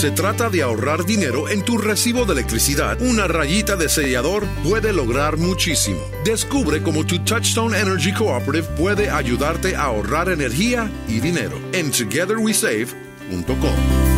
se trata de ahorrar dinero en tu recibo de electricidad, una rayita de sellador puede lograr muchísimo. Descubre cómo tu Touchstone Energy Cooperative puede ayudarte a ahorrar energía y dinero en togetherwesave.com.